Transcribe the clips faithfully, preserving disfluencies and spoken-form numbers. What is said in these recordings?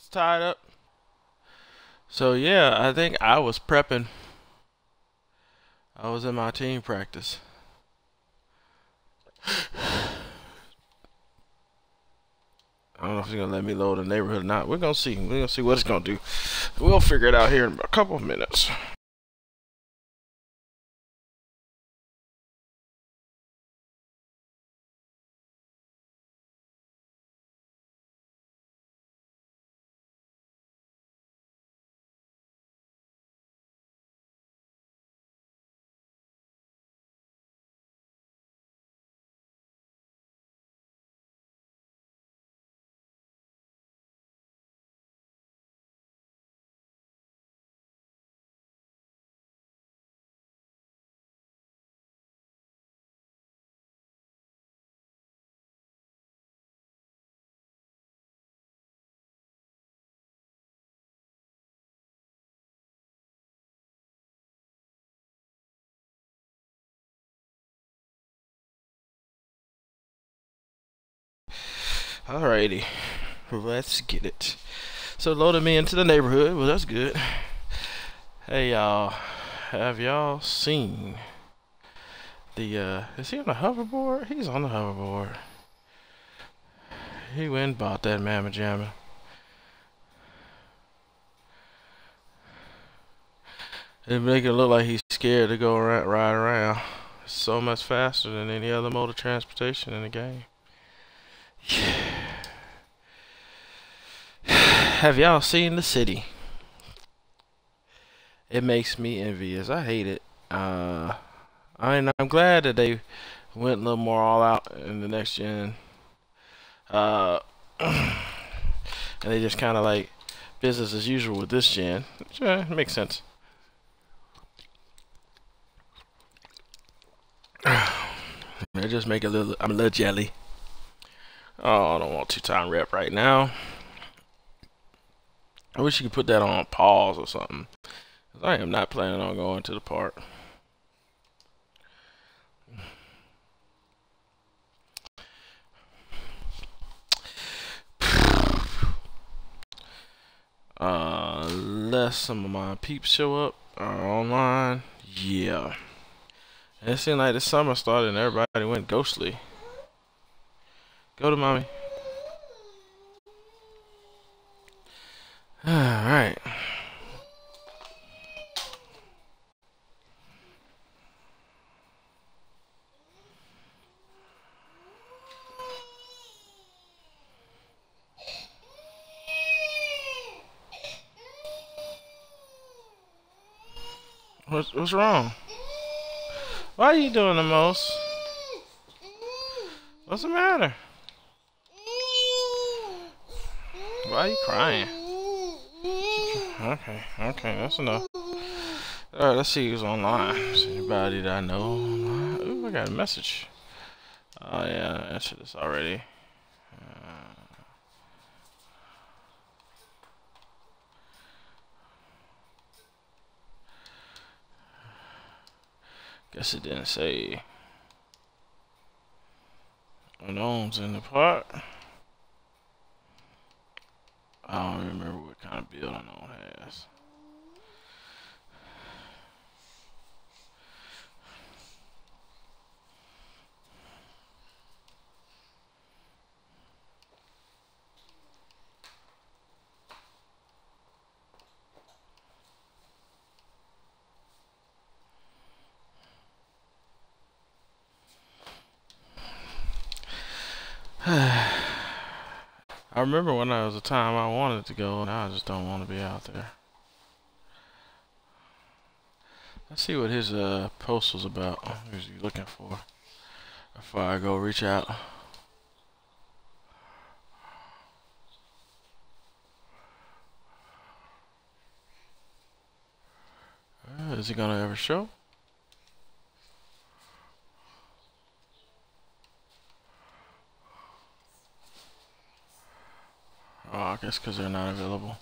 It's tied up. So yeah, I think I was prepping. I was in my team practice. I don't know if it's gonna let me load the neighborhood or not. We're gonna see. We're gonna see what it's gonna do. We'll figure it out here in a couple of minutes. Alrighty, let's get it. So loaded me into the neighborhood. Well, that's good. Hey y'all, have y'all seen the? uh Is he on the hoverboard? He's on the hoverboard. He went and bought that mamma jamma. It make it look like he's scared to go around, ride around. It's so much faster than any other mode of transportation in the game. Have y'all seen the city? It makes me envious. I hate it. Uh, I mean, I'm glad that they went a little more all out in the next gen. Uh, and they just kind of like business as usual with this gen. Which, uh, makes sense. They just make a little. I'm a little jelly. Oh, I don't want two-time rep right now. I wish you could put that on pause or something. Cause I am not planning on going to the park. Uh, unless some of my peeps show up or online, yeah. And it seemed like the summer started and everybody went ghostly. Go to mommy. Alright. What's, what's wrong? Why are you doing the most? What's the matter? Why are you crying? Okay, okay, that's enough. Alright, let's see who's online. Is anybody that I know online? Ooh, I got a message. Oh yeah, I answered this already. Uh, guess it didn't say unknowns in the part. I don't remember what kind of build unknown has. I remember when there was a time I wanted to go, and I just don't want to be out there. Let's see what his uh, post was about. Who's he looking for? Before I go reach out. Uh, is he gonna ever show? Oh, I guess because they're not available.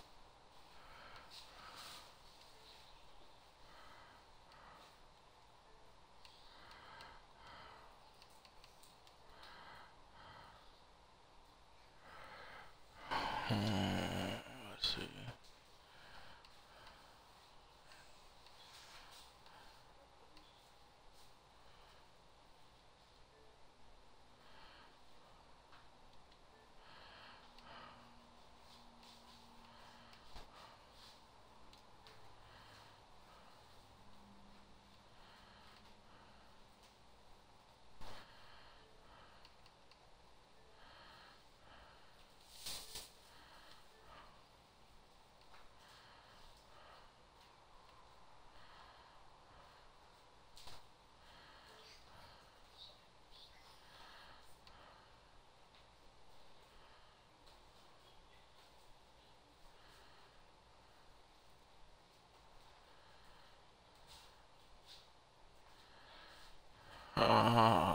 Hmm, let's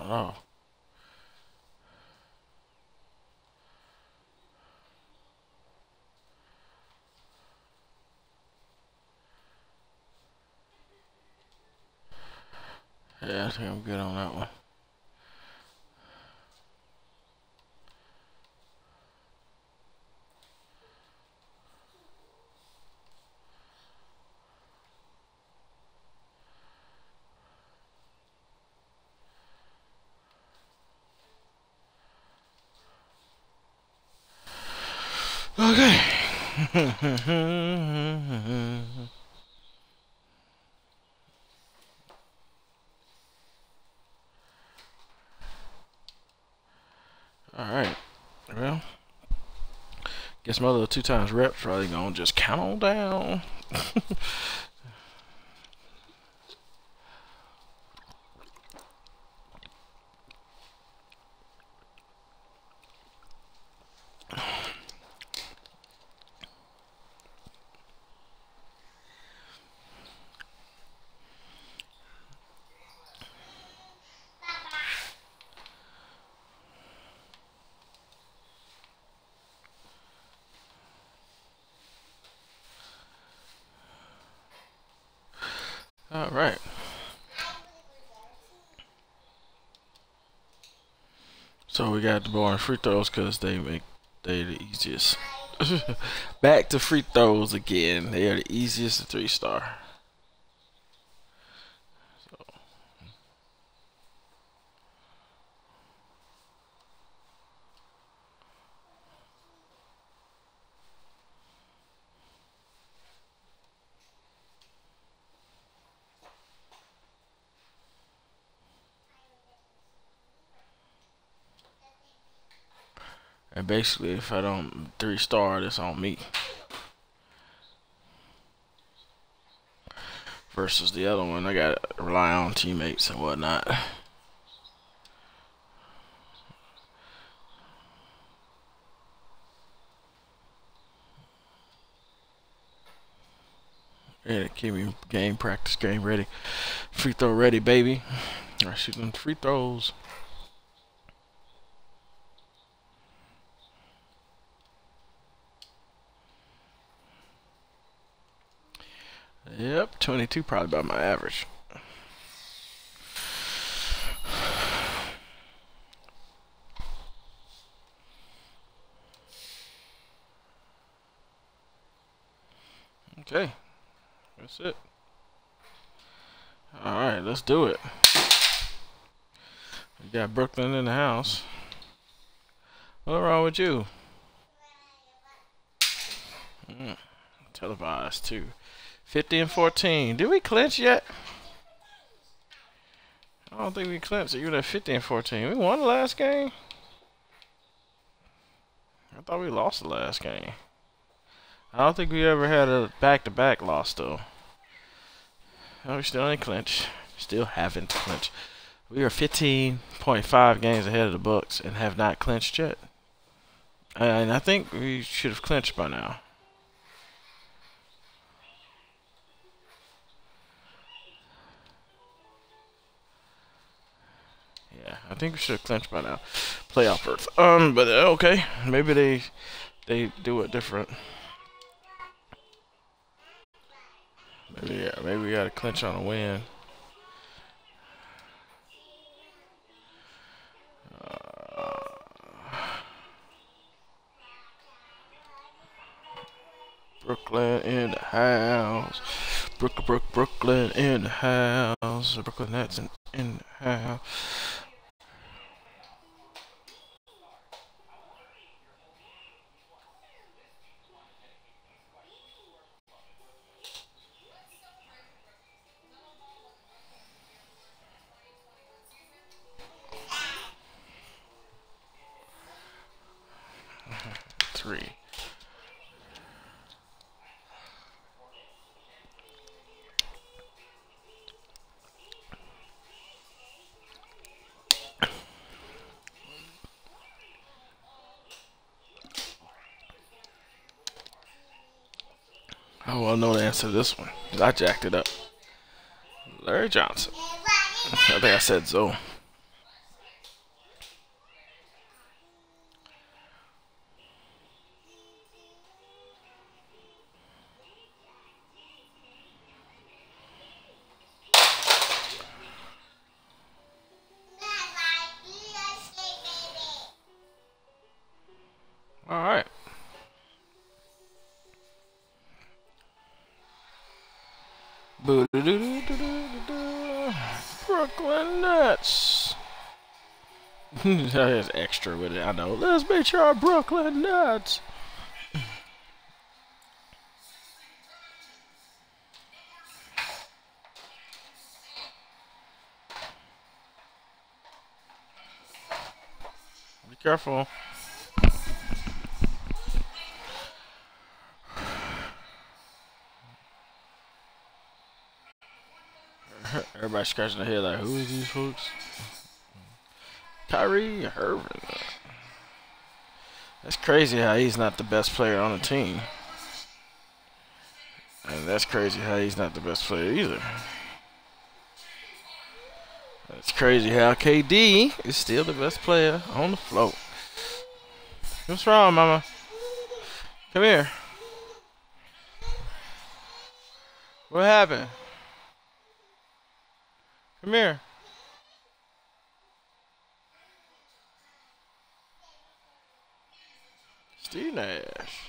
Oh. Yeah, I think I'm good on that one. Okay. Alright. Well, guess my little two times reps probably gonna just count on down. Alright. So we got the boring free throws because they make they the easiest. Back to free throws again. They are the easiest three star. So. And basically, if I don't three star, it's on me. Versus the other one, I gotta rely on teammates and whatnot. Yeah, keep me game practice, game ready, free throw ready, baby. I shooting free throws. Yep, twenty-two probably about my average. Okay, that's it. Alright, let's do it. We got Brooklyn in the house. What's wrong with you? Mm, televised too. fifty and fourteen. Did we clinch yet? I don't think we clinched. You were at fifty and fourteen. We won the last game? I thought we lost the last game. I don't think we ever had a back-to-back loss, though. Oh, we still ain't clinched. Still haven't clinched. We are fifteen point five games ahead of the Bucks and have not clinched yet. And I think we should have clinched by now. Yeah, I think we should have clinched by now. Playoff berth. Um, but uh, okay, maybe they they do it different. Maybe yeah, maybe we got to clinch on a win. Uh, Brooklyn in the house. Brooklyn, Brook, Brooklyn in the house. Brooklyn Nets in, in the house. Three. I want to know the answer to this one. I jacked it up. Larry Johnson. I think I said Zoe. Boo-doo-doo-doo-doo-doo-doo. Brooklyn Nets. That is extra with it. I know. Let's make sure our Brooklyn Nets. Be careful. Everybody scratching their head like, who is these folks? Kyrie Irving. That's crazy how he's not the best player on the team. And that's crazy how he's not the best player either. That's crazy how K D is still the best player on the floor. What's wrong, mama? Come here. What happened? Come here. Steve Nash.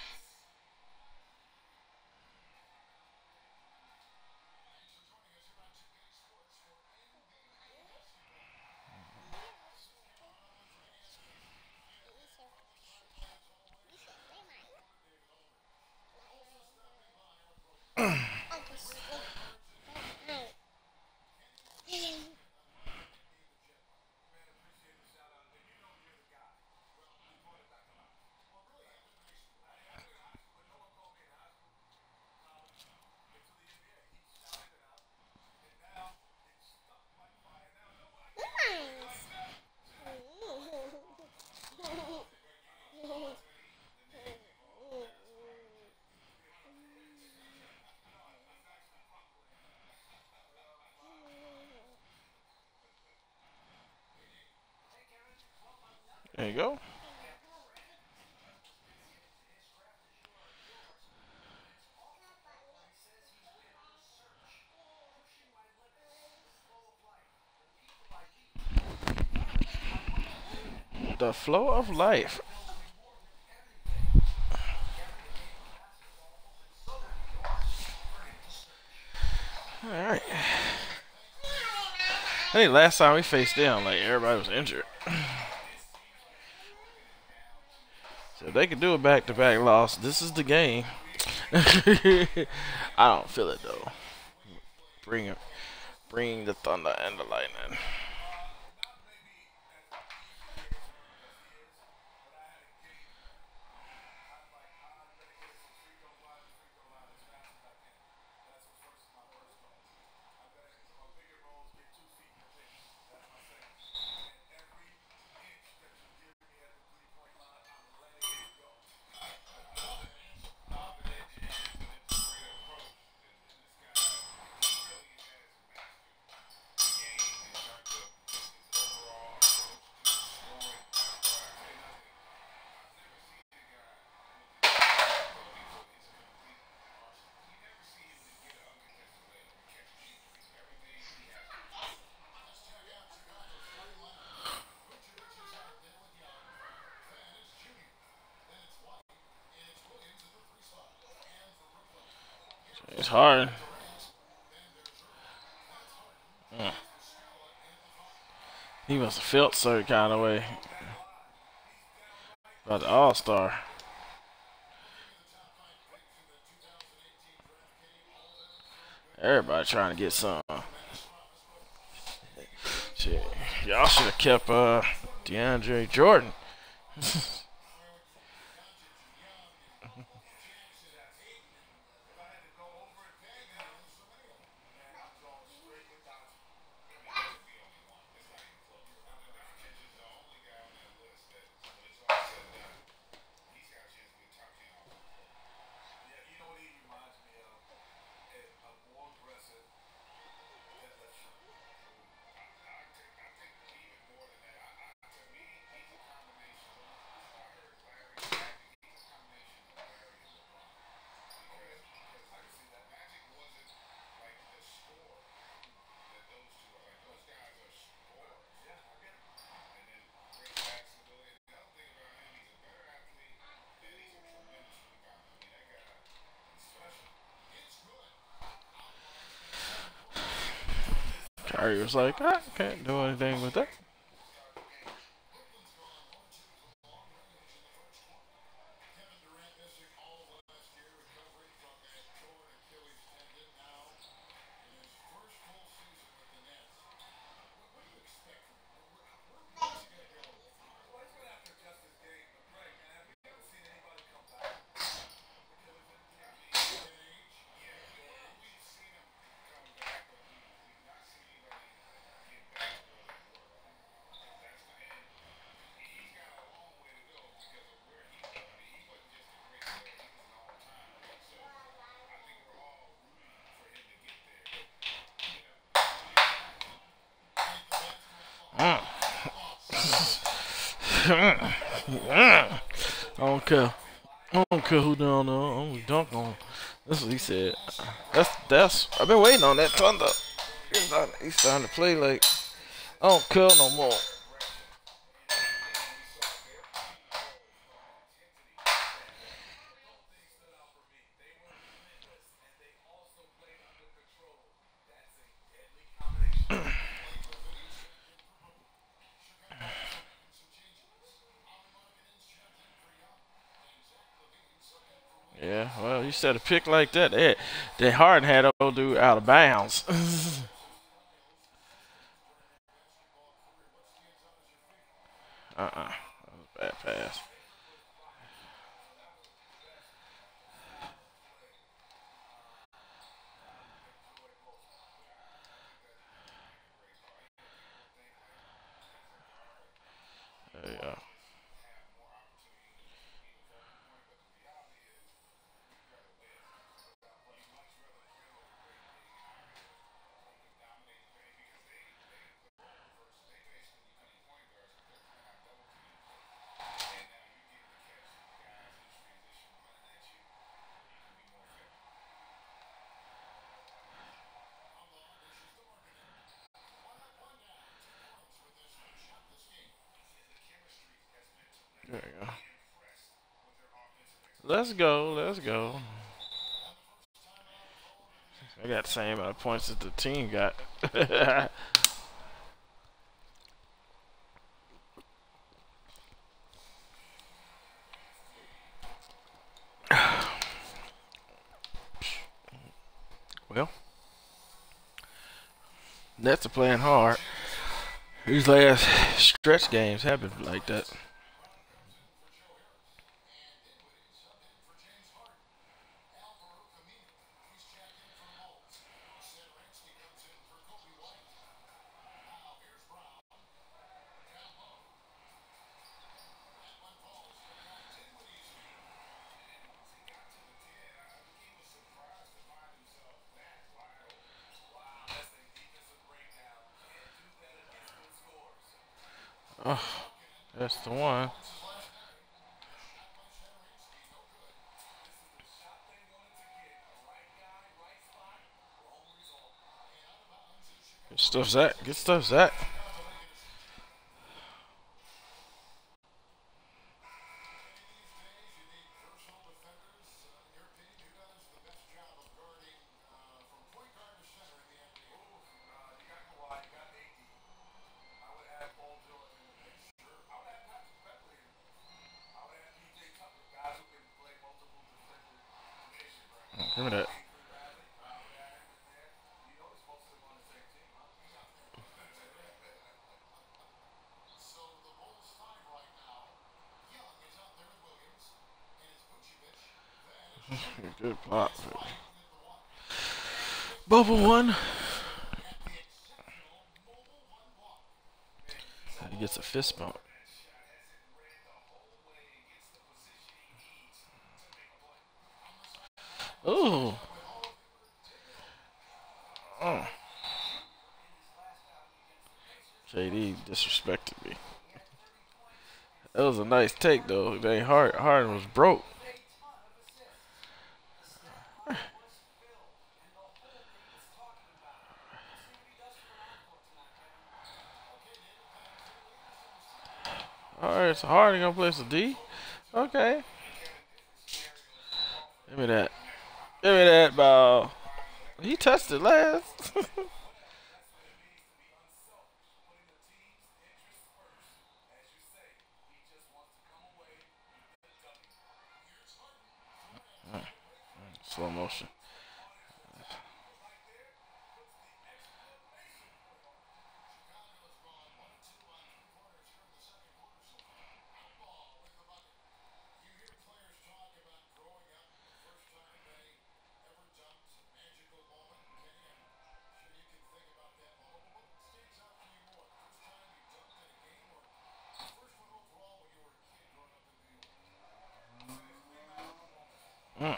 There you go. The flow of life. Alright. I think last time we faced them, like everybody was injured. So if they could do a back-to-back loss, this is the game. I don't feel it though. Bring it, bring the thunder and the lightning. It's hard. Mm. He must have felt certain kind of way about the All-Star. Everybody trying to get some. Shit. Y'all should have kept uh, DeAndre Jordan. Murray was like, I can't do anything with that. I don't care. I don't care who down there. I'm gonna dunk on him. That's what he said. That's that's. I've been waiting on that thunder. He's starting, he's starting to play like I don't care no more. Yeah, well, you said a pick like that. They, they Harden had old dude out of bounds. uh-uh. That was a bad pass. There you go. There you go. Let's go. Let's go. I got the same amount of points that the team got. Well, Nets are playing hard. These last stretch games have been like that. Oh, that's the one. Good stuff, Zach. Good stuff, Zach. Give me that. Good block. Bubble one. He gets a fist bump. Ooh. Oh. J D disrespected me. That was a nice take though. They Hard Harden was broke. Alright, so Harden gonna play some D? Okay. Give me that. Give me that ball. He touched it last. slow motion. Mm.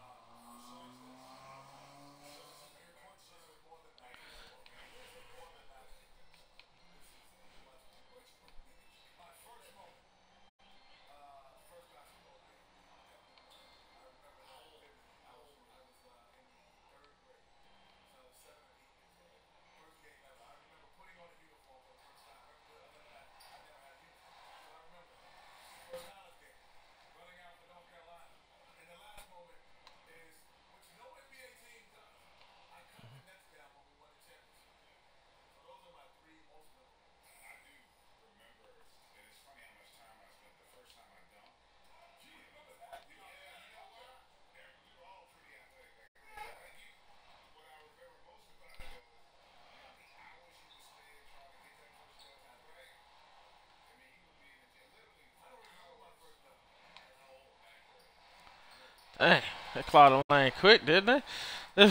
Dang, that clawed the lane quick, didn't they?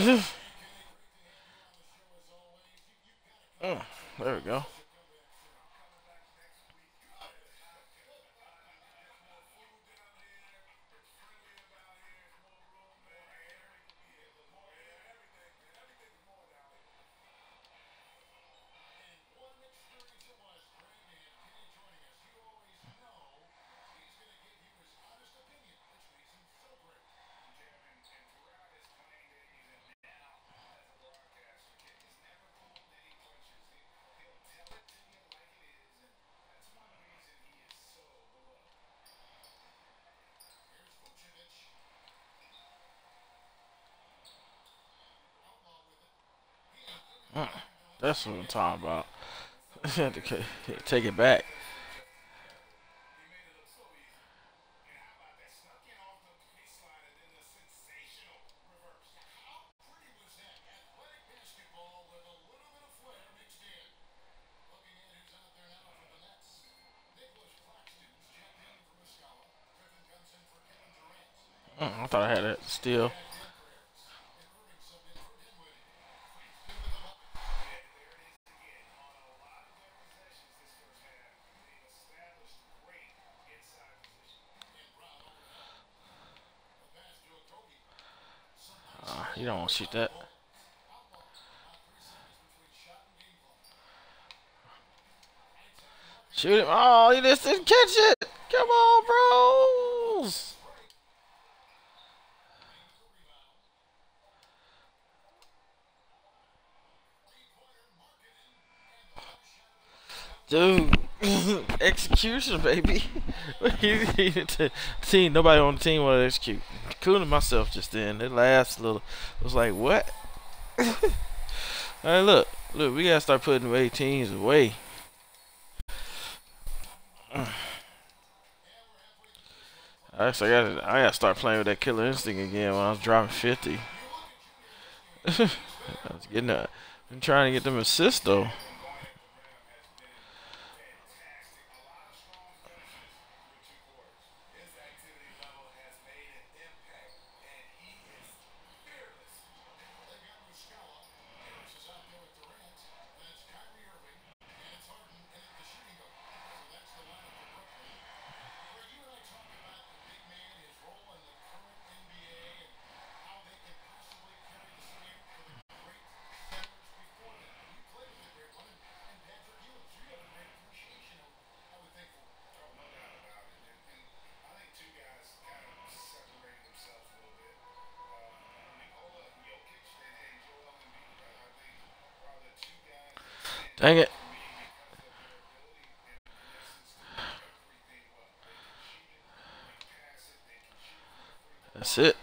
Mm, there we go. Mm, that's what I'm talking about. Had to take it back. Mm, I thought I had that still. Uh, you don't want to shoot that. Shoot him. Oh, he just didn't catch it. Come on, bros. Dude, execution, baby. Team, nobody on the team wanted to execute, including myself. Just then, that last little was like, what? Hey, look, look, we gotta start putting the eighteens away. Actually, I gotta, I gotta start playing with that killer instinct again when I was dropping fifty. I was getting that. I'm trying to get them assists though. Dang it. That's it.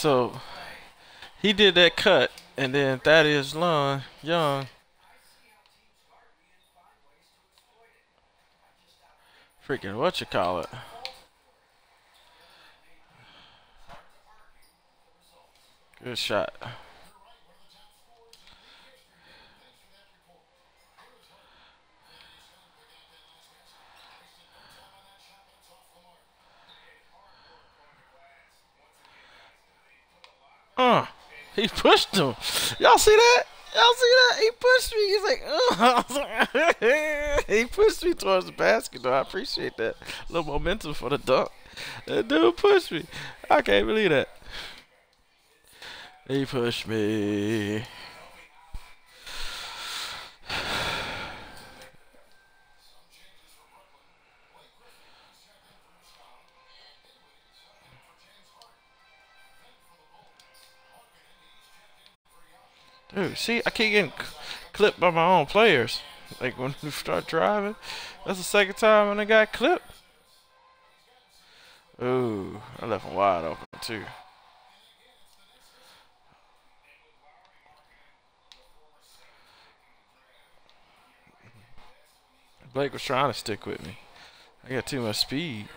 So he did that cut, and then Thaddeus Young, Young, freaking what you call it? Good shot. Uh, he pushed him. Y'all see that? Y'all see that? He pushed me. He's like, uh. He pushed me towards the basket, though. I appreciate that. A little momentum for the dunk. That dude pushed me. I can't believe that. He pushed me. Dude, see, I keep getting clipped by my own players. Like when we start driving, that's the second time when I got clipped. Ooh, I left him wide open too. Blake was trying to stick with me. I got too much speed.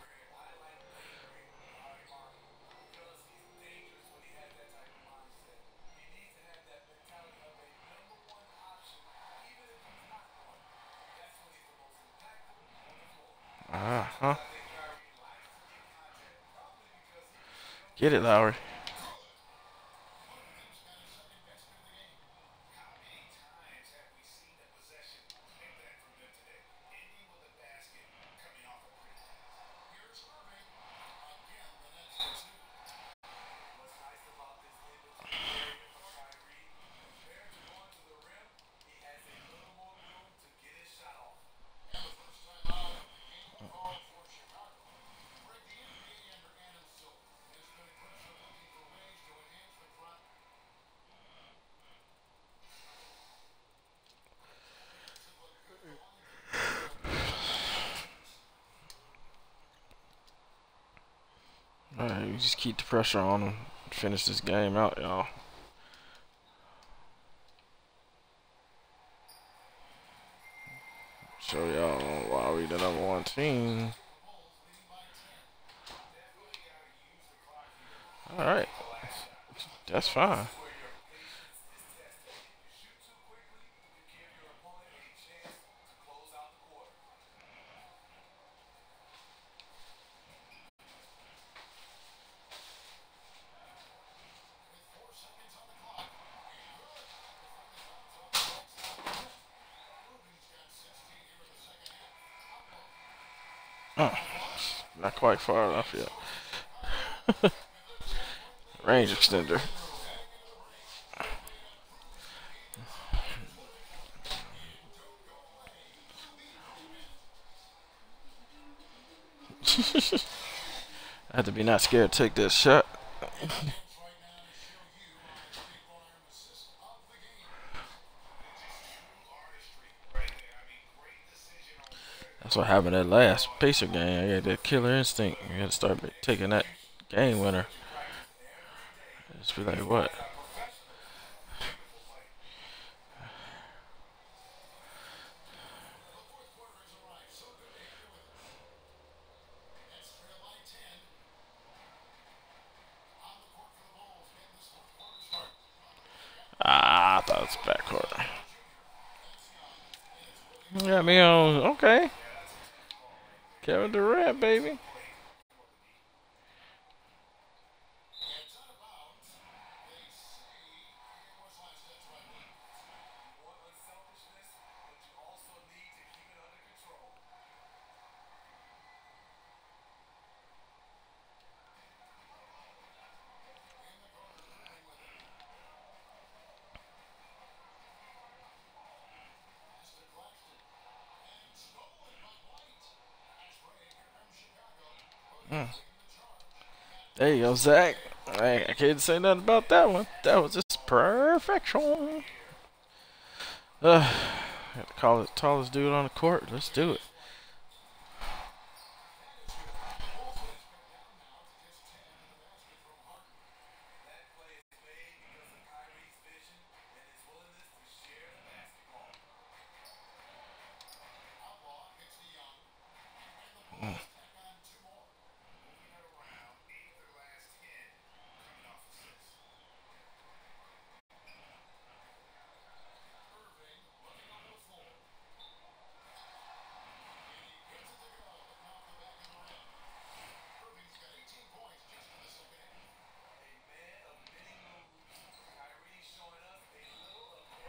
Ah, huh? Get it, Lowry. Alright, we just keep the pressure on him. Finish this game out, y'all. Show y'all why we the number one team. Alright. That's fine. Oh, not quite far enough yet. Range extender. I had to be not scared to take that shot. That's what happened that last Pacer game. I got that killer instinct. You got to start taking that game winner. Just be like, what? Ah, I thought it was backcourt. Got me on. Okay. Kevin Durant, baby. Mm. There you go, Zach. I, I can't say nothing about that one. That was just perfection. Uh, got to call it the tallest dude on the court. Let's do it.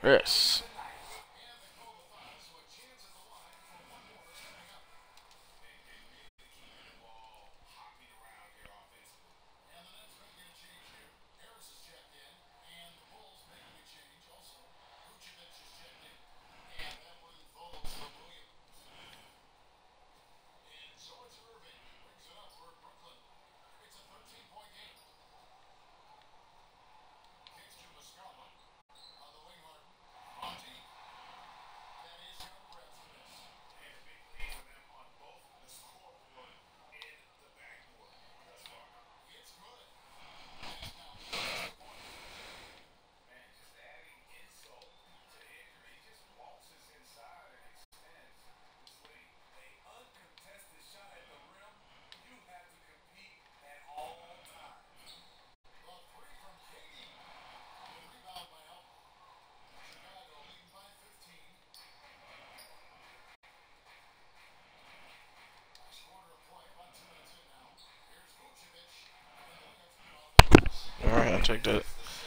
Yes. All right, I'll take that.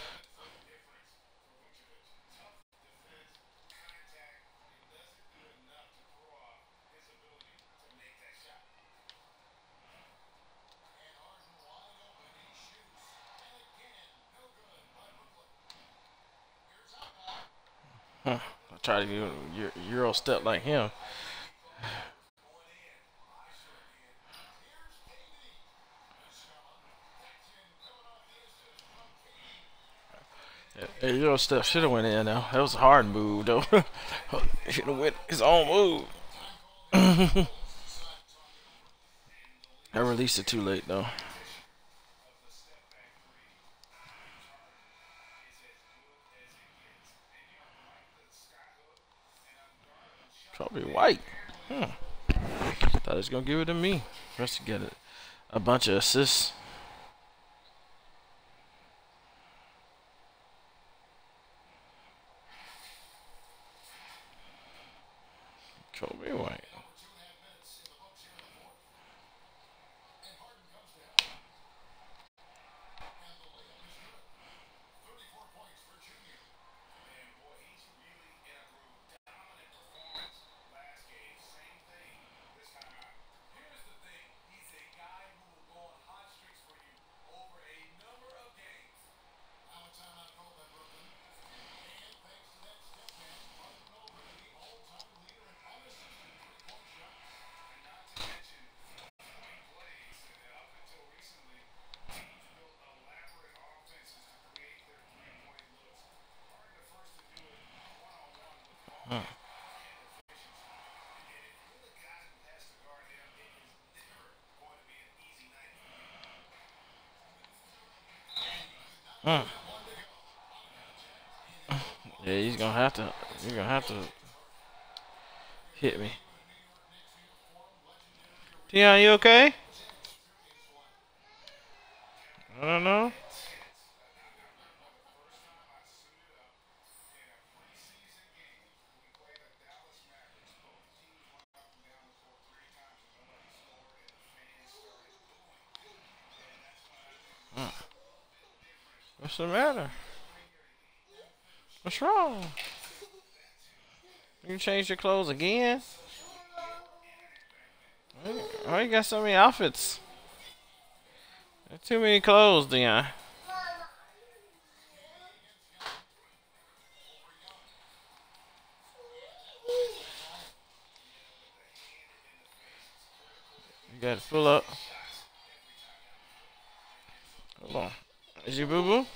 Huh. I try to do a Euro step like him. A Euro step should have went in though. That was a hard move though. Should have went his own move. I released it too late though. Probably White. Hmm. Thought he was gonna give it to me. Rest to get it. A bunch of assists. Kobe White. Hmm. Hmm. Yeah, he's gonna have to. He's gonna have to hit me. Tion, you okay? I don't know. Hmm. What's the matter? What's wrong? You changed your clothes again? Why you got so many outfits? There's too many clothes, Dion. You got to pull up. Hold on. Is you boo boo?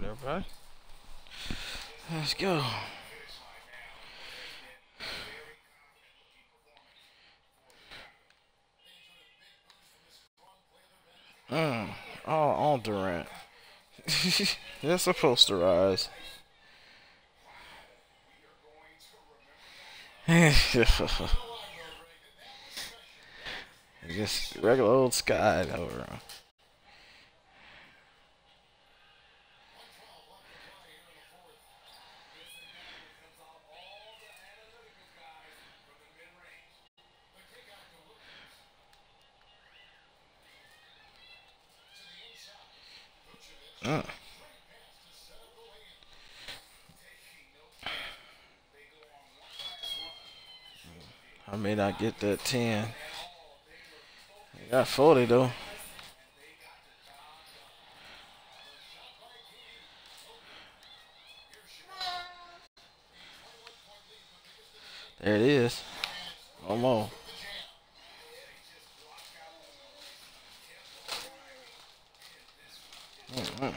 everybody. Let's go. Mm. Oh, on Durant. They're supposed to rise. Just regular old Sky over. Mm. I may not get that ten. I got forty though. There it is. One more. Mm-hmm.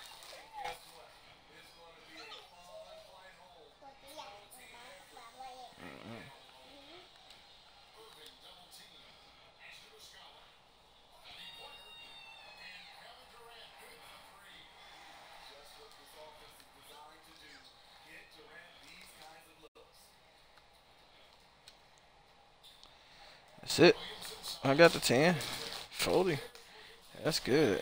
That's it. I got the ten. forty. That's good.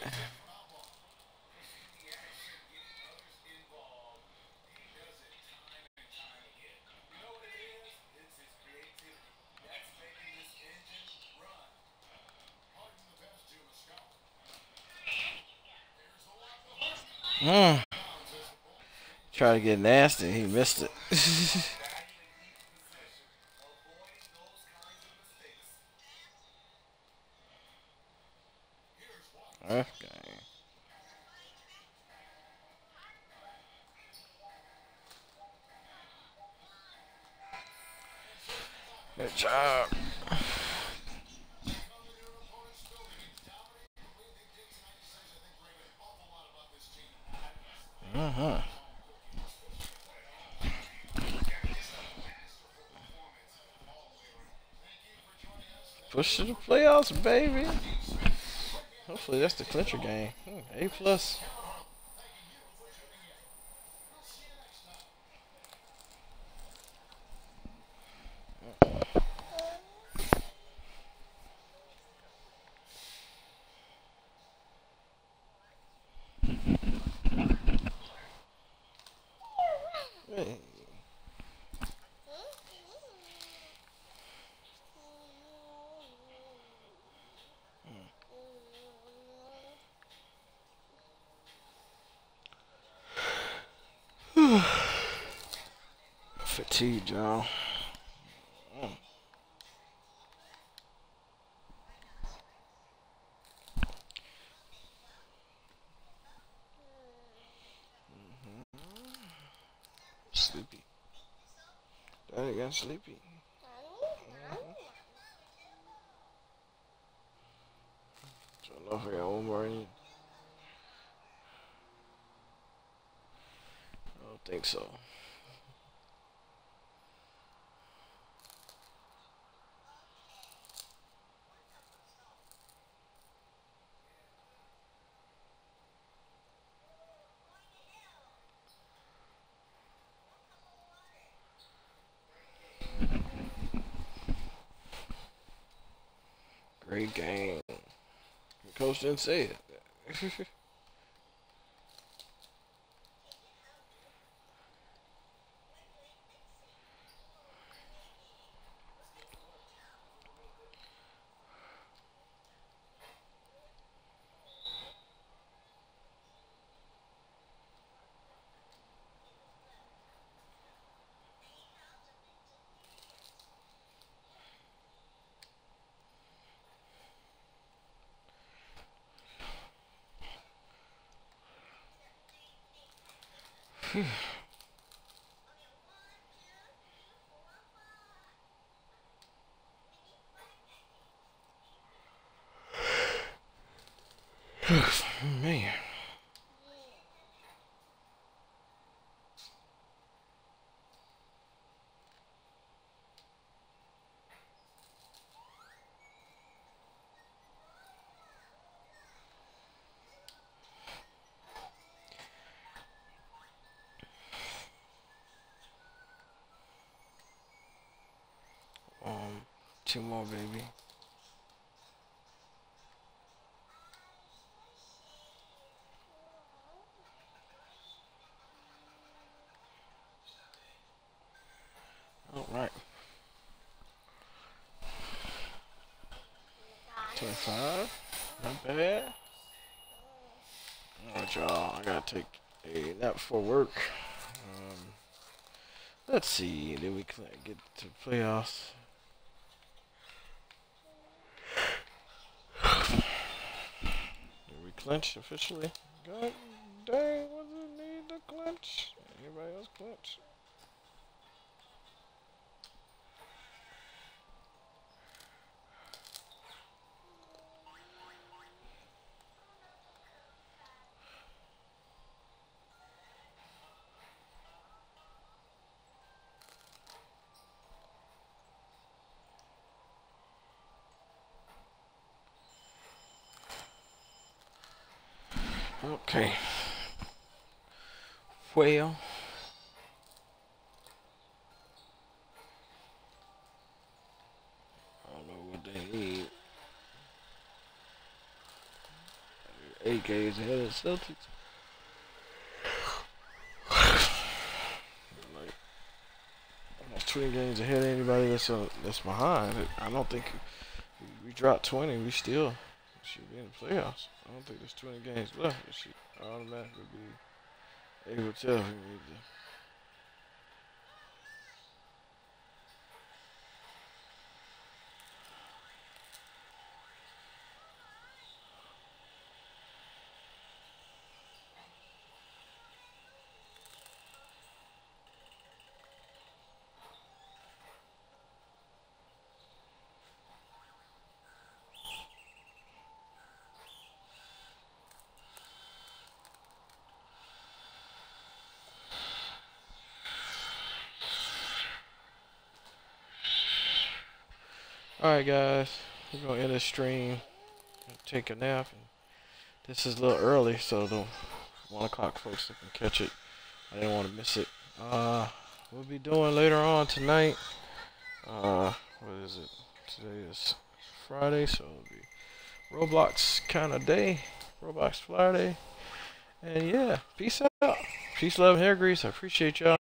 Mm. Try to get nasty. He missed it. Okay. Good job. Uh-huh. Push to the playoffs, baby. Hopefully that's the clincher game. Hmm, A plus. Hey. Fatigue, y'all. Mm. Sleepy. Daddy got sleepy. Mm-hmm. I don't know if I got one more in. I don't think so. Great game. The coach didn't say it. Man. two more, baby. All right. twenty-five. Not bad. Alright, y'all. I gotta take a nap before work. Um, let's see. Did we get to playoffs? Did we clinch officially? God dang, what does it need to clinch? Anybody else clinch? Okay. Well. I don't know what they need. Eight games ahead of the Celtics. Like, almost twenty games ahead of anybody that's uh, that's behind. I don't think we, we dropped twenty. We still should be in the playoffs. I don't think there's twenty games left. We should automatically be able to tell if we need to. Alright guys, we're gonna end the stream, take a nap, and this is a little early, so the one o'clock folks can catch it. I didn't want to miss it. Uh, we'll be doing later on tonight. Uh, what is it? Today is Friday, so it'll be Roblox kind of day, Roblox Friday, and yeah, peace out, peace, love, and hair grease. I appreciate y'all.